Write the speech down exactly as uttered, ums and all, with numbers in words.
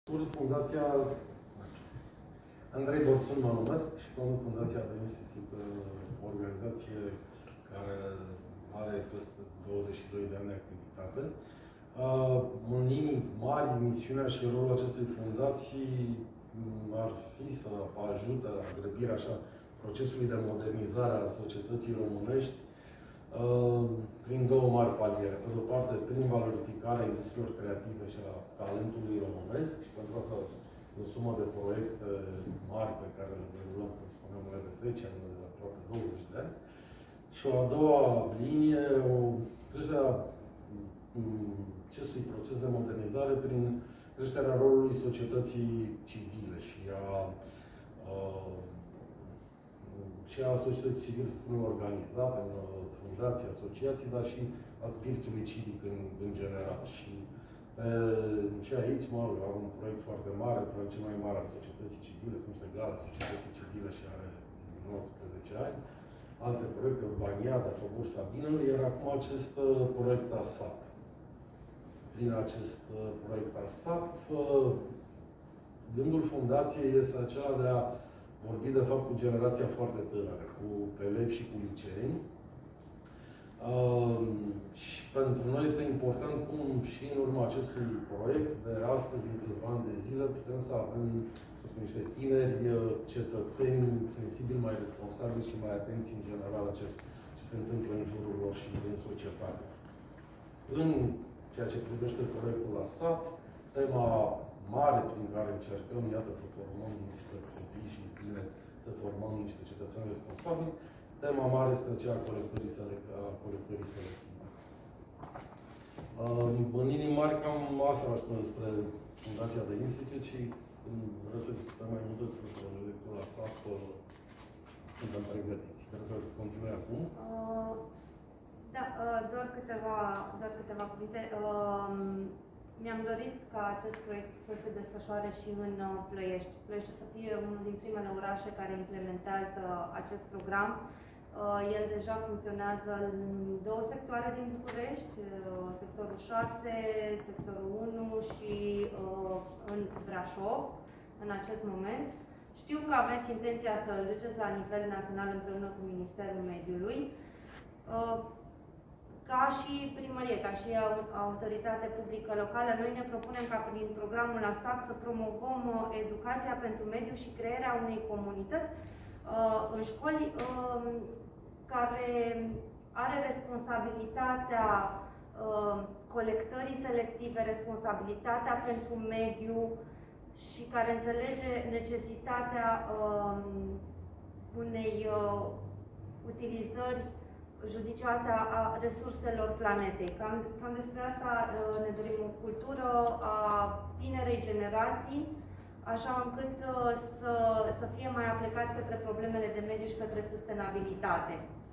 Fundația Andrei Borțun mă numesc și conduc Fundația de Institut, o organizație care are peste douăzeci și doi de ani de activitate. În linii mari, misiunea și rolul acestei fundații ar fi să ajute la grăbirea așa procesului de modernizare a societății românești prin două mari paliere. Pe de o parte, prin valorificarea industriilor creative și a talentului românesc și pentru asta o sumă de proiecte mari pe care le derulăm, cum spuneam, de zece ani, de aproape douăzeci de ani. Și o a doua linie, o creșterea acestui proces de modernizare prin creșterea rolului societății civile și a, a și a societății civile, să spunem, organizate în fundații, asociații, dar și a spiritului civic în, în general. Și, e, și aici, mă rog, am un proiect foarte mare, proiect cel mai mare al societății civile, sunt niște gale societății civile și are nouăsprezece ani. Alte proiecte, Urbaniada sau Bursa Binelui, iar acum acest uh, proiect ASAP. Prin acest uh, proiect ASAP, uh, gândul fundației este acela de a vorbi, de fapt, cu generația foarte tânără, cu elevi și cu liceeni. Uh, și pentru noi este important cum și în urma acestui proiect, de astăzi, în câțiva ani de zile, putem să avem, să spun, niște tineri, cetățeni sensibili, mai responsabili și mai atenți în general la ce, ce se întâmplă în jurul lor și în societate. În ceea ce privește proiectul ASAP, tema mare prin care încercăm, iată, să formăm niște copii și tineri, să formăm niște cetățeni responsabili, tema mare este aceea a colectării selective. În linii mari, cam asta vă spun despre Fundația de Institut și când vreau să discutăm mai mult despre proiectul ASAP, suntem pregătiți. Vreau să continui acum? Uh, da, uh, doar, câteva, doar câteva cuvinte. Uh, Mi-am dorit ca acest proiect să se desfășoare și în Ploiești. Ploiești să fie unul din primele orașe care implementează acest program. El deja funcționează în două sectoare din București, sectorul șase, sectorul unu și în Brașov, în acest moment. Știu că aveți intenția să îl duceți la nivel național împreună cu Ministerul Mediului. Ca și primărie, ca și autoritate publică locală, noi ne propunem ca prin programul ASAP să promovăm educația pentru mediu și crearea unei comunități în școli care are responsabilitatea colectării selective, responsabilitatea pentru mediu și care înțelege necesitatea unei utilizări judicioase a resurselor planetei. Cam, cam despre asta ne dorim, o cultură a tinerei generații, așa încât să, să fie mai aplicați către problemele de mediu și către sustenabilitate.